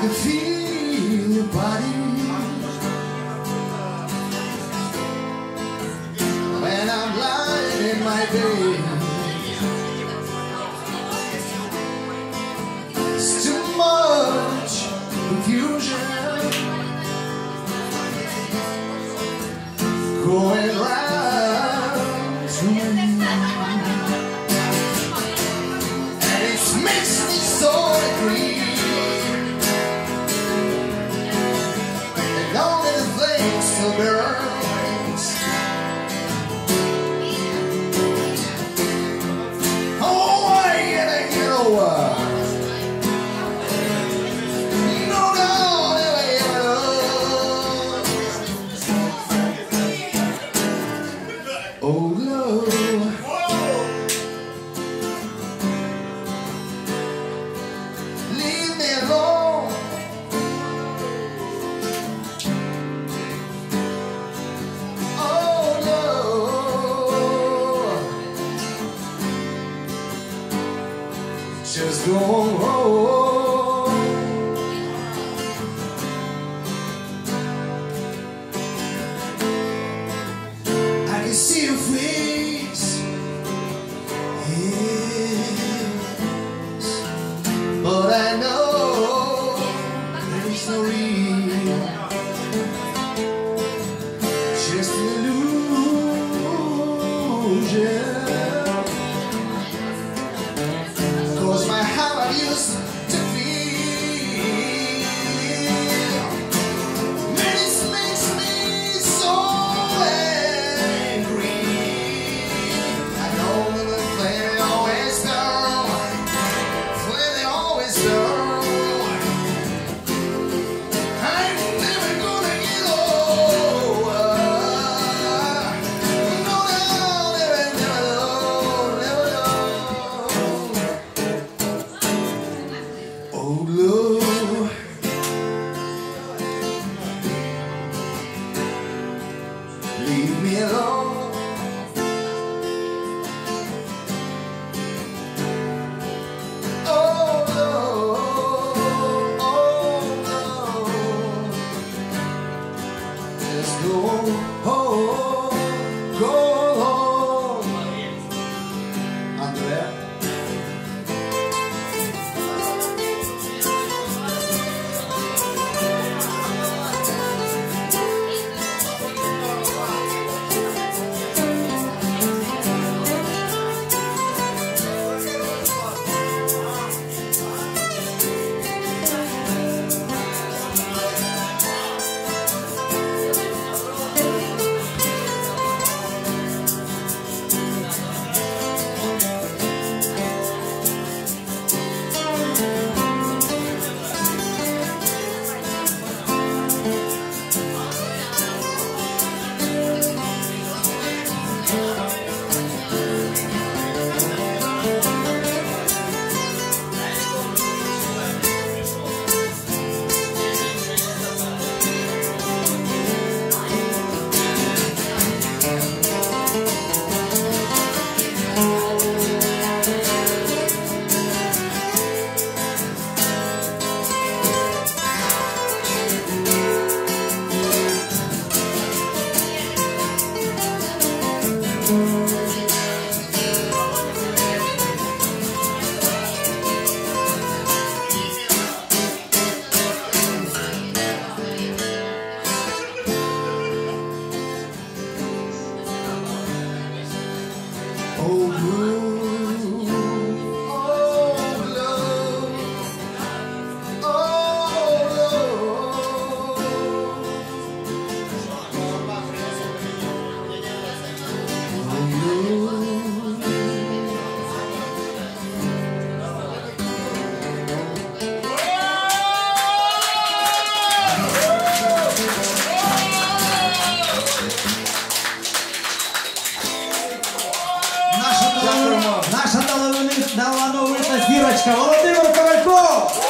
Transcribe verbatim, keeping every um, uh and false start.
can feel your body when I'm lying in my bed. It's too much confusion going round to me, and it makes me so angry. And only the flame still burns. Oh, I ain't, you know what? Oh Lord, leave me alone. Oh Lord, just go home. I can see your face, yes, but I know there is no real, just an illusion. 'Cause my heart used to feel, man, it makes me so angry. I know that the flame always burn, flame always burn. I'm never gonna get over. No, no, never, never, never, never. Oh Lord, leave me alone. Oh Lord, oh Lord, just go home, go home. Andrea. Oh Lord, oh Lord, oh Наша талановита зірочка Володимир Ковальков!